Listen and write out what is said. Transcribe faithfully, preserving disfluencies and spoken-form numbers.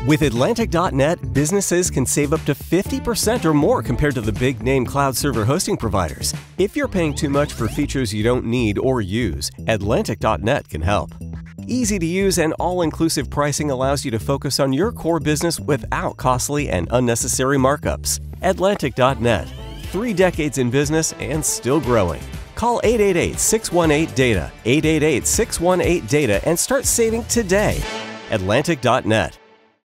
With Atlantic dot net, businesses can save up to fifty percent or more compared to the big-name cloud server hosting providers. If you're paying too much for features you don't need or use, Atlantic dot net can help. Easy to use and all-inclusive pricing allows you to focus on your core business without costly and unnecessary markups. Atlantic dot net. Three decades in business and still growing. Call eight eight eight, six one eight, D A T A, eight eight eight, six one eight, D A T A and start saving today. Atlantic dot net.